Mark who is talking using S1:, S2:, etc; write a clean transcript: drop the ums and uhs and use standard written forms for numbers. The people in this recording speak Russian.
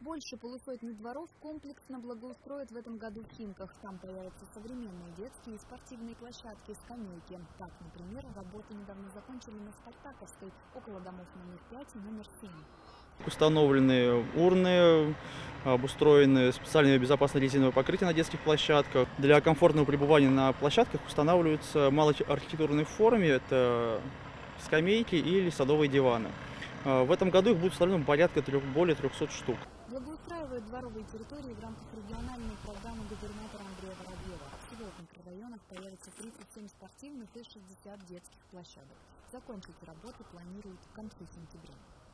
S1: Больше полусотни дворов комплексно благоустроят в этом году в Химках. Там появятся современные детские и спортивные площадки, скамейки. Так, например, работы недавно закончили на Спартаковской, около домов номер 5 и номер 7.
S2: Установлены урны, обустроены специальные безопасные резиновые покрытия на детских площадках. Для комфортного пребывания на площадках устанавливаются малоархитектурные формы, это скамейки или садовые диваны. В этом году их будет установлено порядка более 300 штук.
S1: Благоустраивают дворовые территории в рамках региональной программы губернатора Андрея Воробьева. Всего в микрорайонах появится 37 спортивных и 60 детских площадок. Закончить работы планируют к концу сентября.